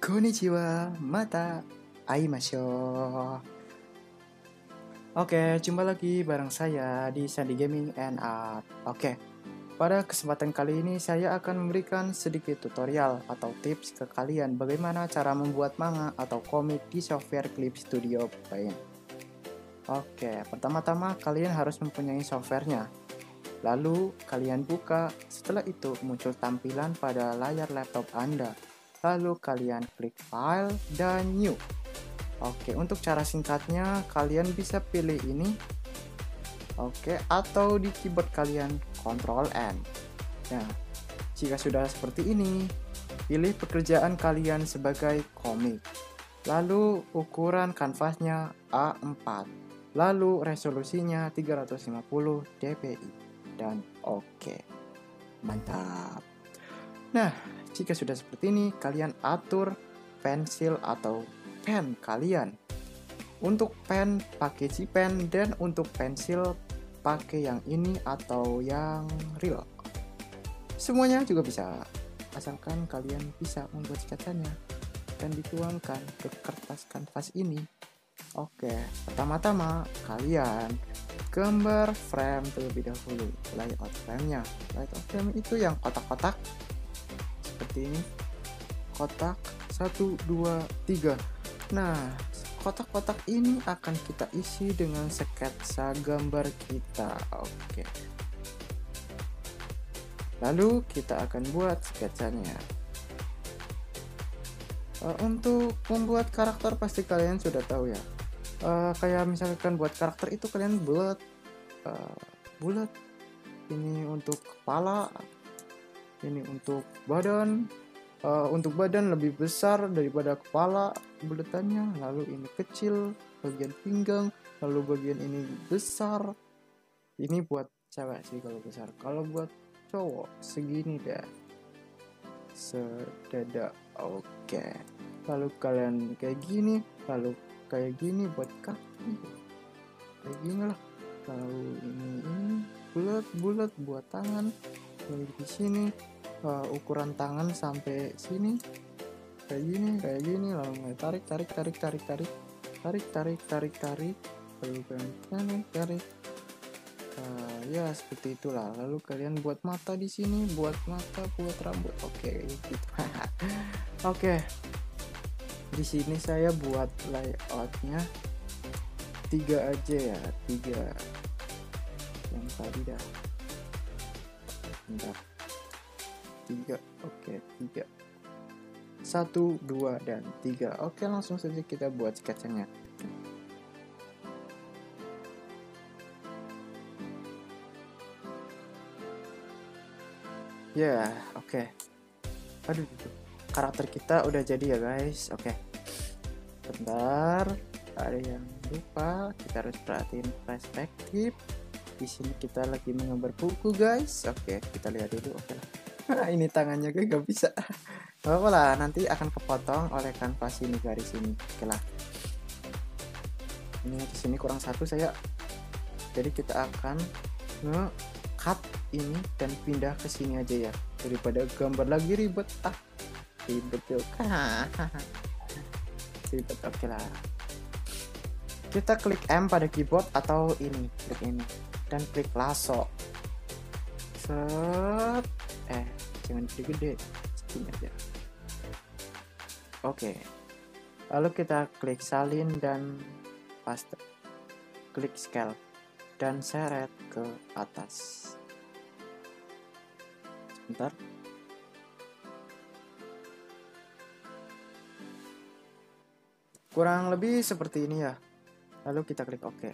Konnichiwa, mata aimasho. Oke, jumpa lagi bareng saya di Sandy Gaming and Art. Oke, pada kesempatan kali ini saya akan memberikan sedikit tutorial atau tips ke kalian bagaimana cara membuat manga atau komik di software Clip Studio Paint. Oke, pertama-tama kalian harus mempunyai softwarenya. Lalu kalian buka, setelah itu muncul tampilan pada layar laptop Anda. Lalu kalian klik File dan New. Oke, untuk cara singkatnya kalian bisa pilih ini. Oke, atau di keyboard kalian Ctrl N. Nah, jika sudah seperti ini, pilih pekerjaan kalian sebagai komik. Lalu ukuran kanvasnya A4. Lalu resolusinya 350 dpi. Dan oke. Mantap. Nah, jika sudah seperti ini, kalian atur pensil atau pen kalian. Untuk pen pakai G pen dan untuk pensil pakai yang ini atau yang real. Semuanya juga bisa, asalkan kalian bisa membuat sketsanya dan dituangkan ke kertas kanvas ini. Oke, pertama-tama kalian gambar frame terlebih dahulu. Layout frame-nya. Layout frame itu yang kotak-kotak seperti ini. Kotak 1, 2, 3. Nah, kotak-kotak ini akan kita isi dengan sketsa gambar kita. Oke. Lalu kita akan buat sketsanya. Untuk membuat karakter pasti kalian sudah tahu ya. Kayak misalkan buat karakter itu kalian bulat. Ini untuk kepala. Ini untuk badan. Untuk badan lebih besar daripada kepala bulatannya. Lalu ini kecil, bagian pinggang. Lalu bagian ini besar. Ini buat cewek sih kalau besar. Kalau buat cowok segini deh. Sedada. Oke. Lalu kalian kayak gini. Lalu kayak gini buat kaki. Kayak gini lah. Lalu ini bulat buat tangan. Lalu di sini ukuran tangan sampai sini. Kayak gini. Lalu tarik. Lalu kalian tarik. Ya seperti itulah. Lalu kalian buat mata di sini, buat mata, buat rambut. Oke, gitu. Oke. Di sini saya buat layoutnya 3 aja ya, 3. Yang tadi dah. Bentar. 3. Oke, 3. 1, 2 dan 3. Oke, langsung saja kita buat sketsanya. Ya, oke. Aduh, karakter kita udah jadi ya guys. Oke. Bentar, ada yang lupa. Kita harus perhatiin perspektif. Di sini kita lagi menggambar buku guys. Oke, kita lihat dulu. Oke lah. Ini tangannya gue gak bisa. Gak apa lah, nanti akan kepotong oleh kanvas ini garis ini. Oke lah. Ini di sini kurang 1 saya. Jadi kita akan nge-cut ini dan pindah ke sini aja ya, daripada gambar lagi ribet. Ribet yuk. Ribet. Oke lah. Kita klik M pada keyboard atau ini, klik ini dan klik lasso. Set. Jangan gede-gede, segini aja. Oke. Lalu kita klik salin dan paste. Klik scale dan seret ke atas. Sebentar. Kurang lebih seperti ini ya. Lalu kita klik OK.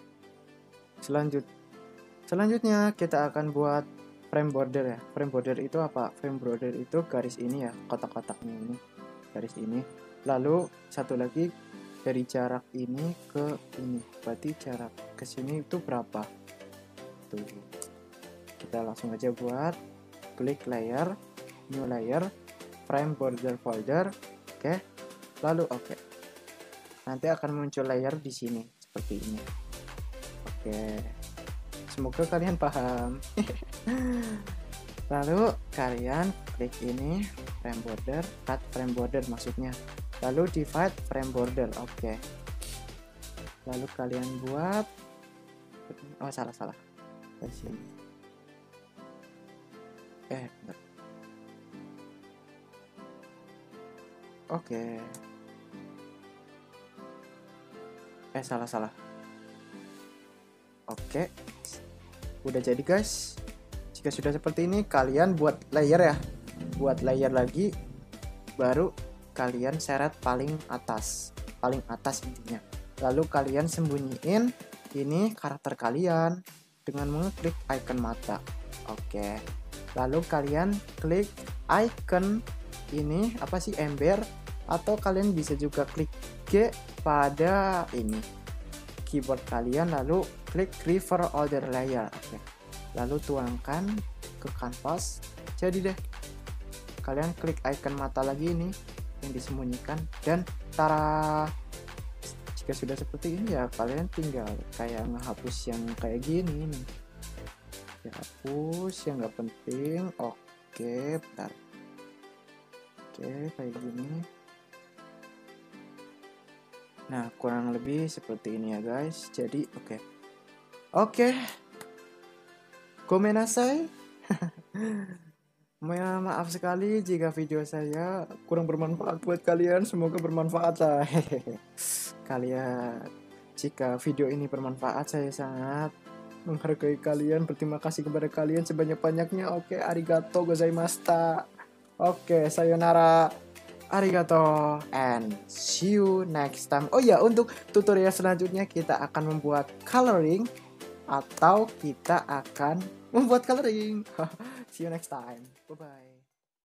Selanjutnya kita akan buat frame border ya. Frame border itu apa? Frame border itu garis ini ya, kotak-kotaknya ini. Garis ini. Lalu satu lagi dari jarak ini ke ini. Berarti jarak ke sini itu berapa? Tuh. Kita langsung aja buat. Klik layer, new layer, frame border folder. Oke. Lalu oke. Nanti akan muncul layer di sini seperti ini. Oke. Semoga kalian paham. Lalu kalian klik ini frame border, cut frame border maksudnya. lalu divide frame border. Oke. Lalu kalian buat, oh salah dari sini. Bentar. Oke. Salah. Oke. Udah jadi guys. Jika sudah seperti ini, kalian buat layer ya. Buat layer lagi, baru kalian seret paling atas intinya. Lalu kalian sembunyiin ini karakter kalian dengan mengeklik icon mata. Oke. Lalu kalian klik icon ini apa sih, ember, atau kalian bisa juga klik G pada ini keyboard kalian, lalu klik refer other layer. Oke. Lalu tuangkan ke kanvas. Jadi deh, kalian klik icon mata lagi ini yang disembunyikan, dan tara. Jika sudah seperti ini ya, kalian tinggal kayak ngehapus yang kayak gini nih. Hapus yang nggak penting. Oke, bentar. Oke, kayak gini. Nah, kurang lebih seperti ini ya guys. Jadi oke. Gomenasai. Maaf sekali jika video saya kurang bermanfaat buat kalian. Semoga bermanfaat lah. Kalian, jika video ini bermanfaat, saya sangat menghargai kalian. Berterima kasih kepada kalian sebanyak-banyaknya. Oke, arigato gozaimashita. Oke, sayonara. Arigato and see you next time. Oh ya, untuk tutorial selanjutnya kita akan membuat coloring, atau kita akan membuat coloring. See you next time. Bye bye.